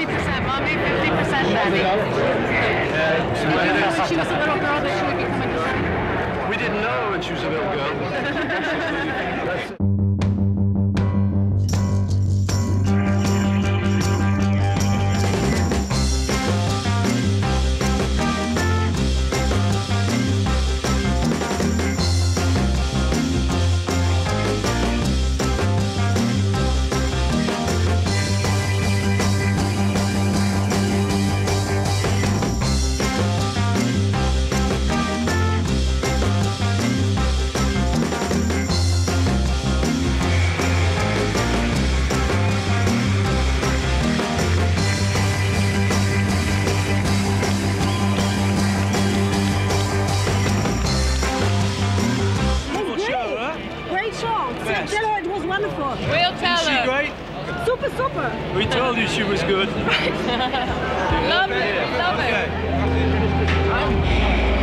50% mommy, 50% daddy. She was a little girl that she would become a designer. We didn't know when she was a little girl. Tell her it was wonderful. We'll tell her. Is she great? Super, super. We told you she was good. Love it. Love it.